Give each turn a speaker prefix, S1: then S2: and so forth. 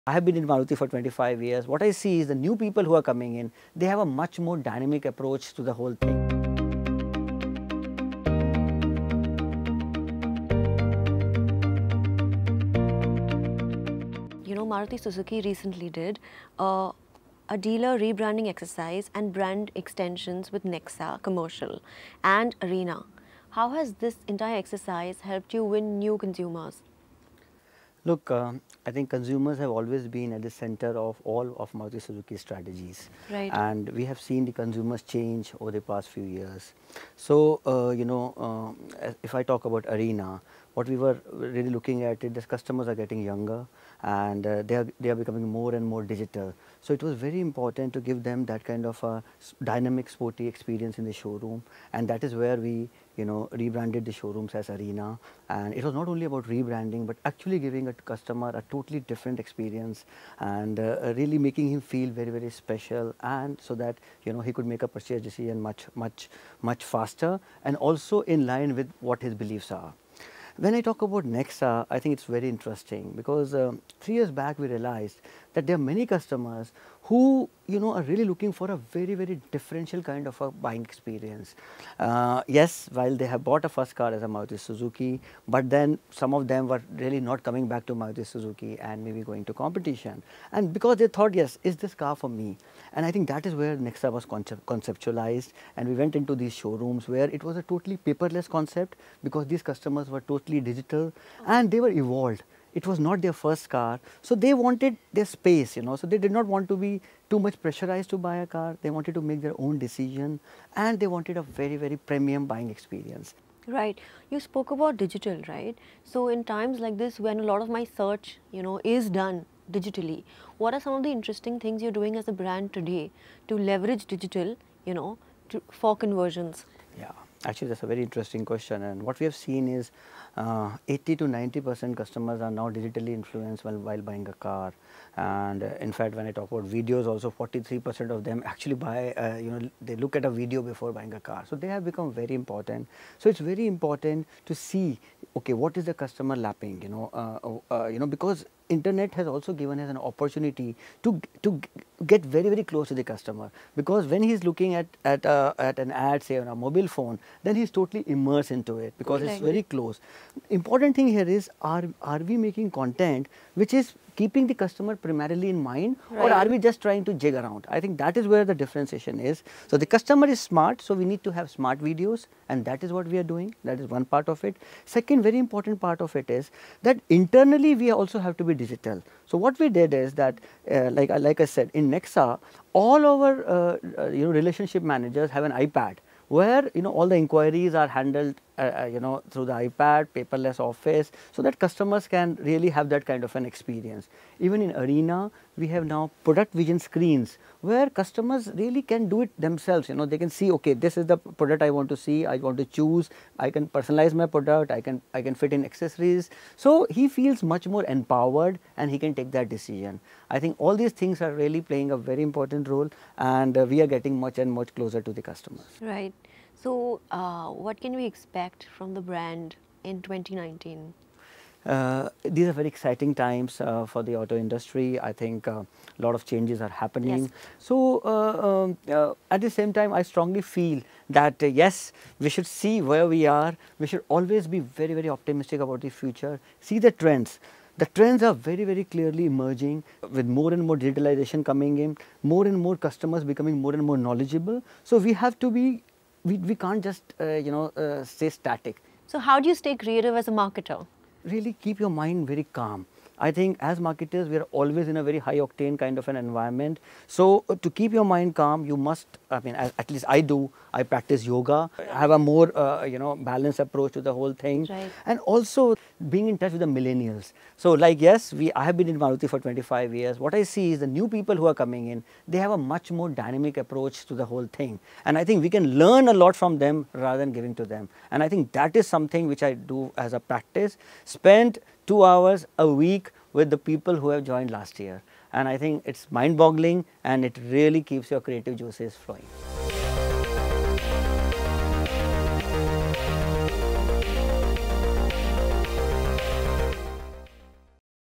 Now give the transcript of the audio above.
S1: I have been in Maruti for 25 years. What I see is the new people who are coming in, they have a much more dynamic approach to the whole thing.
S2: Maruti Suzuki recently did a dealer rebranding exercise and brand extensions with Nexa commercial and Arena. How has this entire exercise helped you win new consumers?
S1: Look, I think consumers have always been at the center of all of Maruti Suzuki strategies.
S2: Right.
S1: And we have seen the consumers change over the past few years. So, if I talk about Arena, what we were really looking at is the customers are getting younger and they are becoming more and more digital. So it was very important to give them that kind of a dynamic sporty experience in the showroom, and that is where we rebranded the showrooms as Arena. And it was not only about rebranding but actually giving a customer a totally different experience and really making him feel very, very special, and so that he could make a purchase decision much faster and also in line with what his beliefs are. When I talk about Nexa, I think it's very interesting because 3 years back we realized that there are many customers who are really looking for a very, very differential kind of a buying experience. Yes, while they have bought a first car as a Maruti Suzuki, but then some of them were really not coming back to Maruti Suzuki and maybe going to competition. And because they thought, yes, is this car for me? And I think that is where Nexa was conceptualized, and we went into these showrooms where it was a totally paperless concept because these customers were totally digital and they were evolved. It was not their first car, so they wanted their space, so they did not want to be too much pressurized to buy a car. They wanted to make their own decision and they wanted a very, very premium buying experience.
S2: Right. You spoke about digital, right? So in times like this, when a lot of my search, is done digitally, what are some of the interesting things you're doing as a brand today to leverage digital, for conversions?
S1: Yeah, actually that's a very interesting question, and what we have seen is 80 to 90% customers are now digitally influenced while buying a car. And in fact, when I talk about videos also, 43% of them actually buy, they look at a video before buying a car. So they have become very important. So it's very important to see, okay, what is the customer lapping, because internet has also given us an opportunity to get very, very close to the customer, because when he's looking at an ad, say on a mobile phone, then he's totally immersed into it because it's very close. Important thing here is, are we making content which is keeping the customer primarily in mind, or are we just trying to jig around? I think that is where the differentiation is. So the customer is smart, so we need to have smart videos, and that is what we are doing. That is one part of it. Second very important part of it is that internally we also have to be digital. So what we did is that, like I said, in Nexa, all our relationship managers have an iPad where all the inquiries are handled through the iPad, paperless office, so that customers can really have that kind of an experience. Even in Arena, we have now product vision screens where customers really can do it themselves. They can see, okay, this is the product I want to see, I want to choose, I can personalize my product, I can fit in accessories. So he feels much more empowered and he can take that decision. I think all these things are really playing a very important role, and we are getting much and much closer to the customers.
S2: Right. So, what can we expect from the brand in 2019?
S1: These are very exciting times for the auto industry. I think a lot of changes are happening.
S2: Yes.
S1: So, at the same time, I strongly feel that yes, we should see where we are. We should always be very, very optimistic about the future. See the trends. The trends are very, very clearly emerging with more and more digitalization coming in, more and more customers becoming more and more knowledgeable. So we have to be, we can't just stay static.
S2: So how do you stay creative as a marketer?
S1: Really keep your mind very calm. I think as marketers, we are always in a very high octane kind of an environment. So to keep your mind calm, you must, at least I do, I practice yoga, have a more, balanced approach to the whole thing.
S2: Right.
S1: And also being in touch with the millennials. So like, yes, I have been in Maruti for 25 years. What I see is the new people who are coming in, they have a much more dynamic approach to the whole thing. And I think we can learn a lot from them rather than giving to them. And I think that is something which I do as a practice. Spend 2 hours a week with the people who have joined last year. And I think it's mind-boggling and it really keeps your creative juices flowing.